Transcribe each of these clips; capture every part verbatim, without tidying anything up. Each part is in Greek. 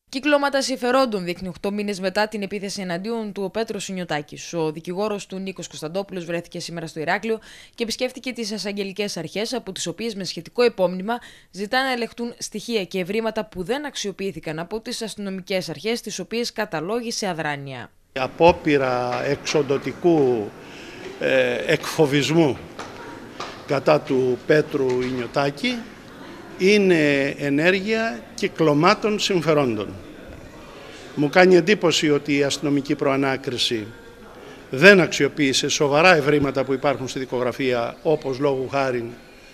Κυκλώματα συμφερόντων δείχνει οκτώ μήνες μετά την επίθεση εναντίον του ο Πέτρος Ινιωτάκης. Ο δικηγόρος του Νίκος Κωνσταντόπουλος βρέθηκε σήμερα στο Ηράκλειο και επισκέφτηκε τις εισαγγελικές αρχές, από τις οποίες με σχετικό υπόμνημα ζητά να ελεγχθούν στοιχεία και ευρήματα που δεν αξιοποιήθηκαν από τις αστυνομικές αρχές, τις οποίες καταλόγησε αδράνεια. Η απόπειρα εξοντωτικού ε, εκφοβισμού κατά του Πέτρου Ινιωτάκη είναι ενέργεια κυκλωμάτων συμφερόντων. Μου κάνει εντύπωση ότι η αστυνομική προανάκριση δεν αξιοποίησε σοβαρά ευρήματα που υπάρχουν στη δικογραφία, όπως λόγου χάριν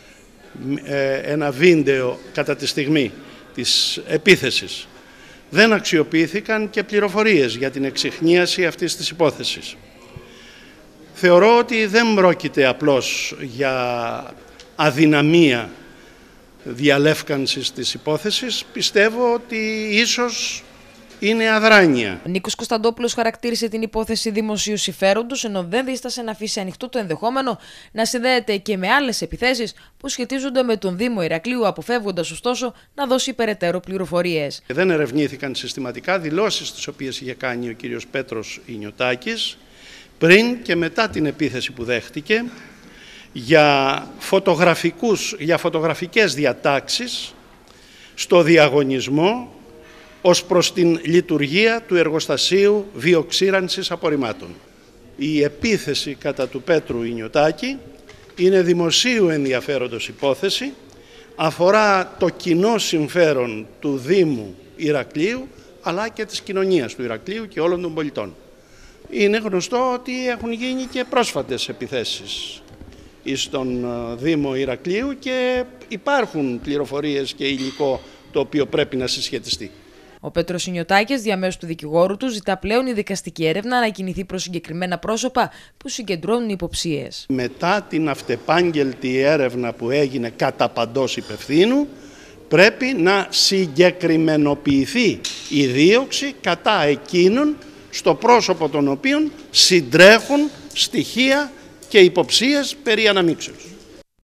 ένα βίντεο κατά τη στιγμή της επίθεσης. Δεν αξιοποιήθηκαν και πληροφορίες για την εξιχνίαση αυτής της υπόθεσης. Θεωρώ ότι δεν πρόκειται απλώς για αδυναμία διαλεύκανσης της υπόθεσης, πιστεύω ότι ίσως είναι αδράνεια. Ο Νίκος Κωνσταντόπουλος χαρακτήρισε την υπόθεση δημοσίου συμφέροντος, ενώ δεν δίστασε να αφήσει ανοιχτό το ενδεχόμενο να συνδέεται και με άλλες επιθέσεις που σχετίζονται με τον Δήμο Ηρακλείου, αποφεύγοντας ωστόσο να δώσει περαιτέρω πληροφορίες. Δεν ερευνήθηκαν συστηματικά δηλώσεις τις οποίες είχε κάνει ο κύριος Πέτρος Ινιωτάκης πριν και μετά την επίθεση που δέχτηκε, για, φωτογραφικούς, για φωτογραφικές διατάξεις στο διαγωνισμό ως προς την λειτουργία του εργοστασίου βιοξύρανσης απορριμμάτων. Η επίθεση κατά του Πέτρου Ινιωτάκη είναι δημοσίου ενδιαφέροντος υπόθεση, αφορά το κοινό συμφέρον του Δήμου Ηρακλείου αλλά και της κοινωνίας του Ηρακλείου και όλων των πολιτών. Είναι γνωστό ότι έχουν γίνει και πρόσφατες επιθέσεις στον Δήμο Ηρακλείου και υπάρχουν πληροφορίες και υλικό το οποίο πρέπει να συσχετιστεί. Ο Πέτρος Ινιωτάκης, διαμέσου του δικηγόρου του, ζητά πλέον η δικαστική έρευνα να κινηθεί προς συγκεκριμένα πρόσωπα που συγκεντρώνουν υποψίες. Μετά την αυτεπάγγελτη έρευνα που έγινε κατά παντός υπευθύνου, πρέπει να συγκεκριμενοποιηθεί η δίωξη κατά εκείνων στο πρόσωπο των οποίων συντρέχουν στοιχεία και υποψίες περί αναμίξεως.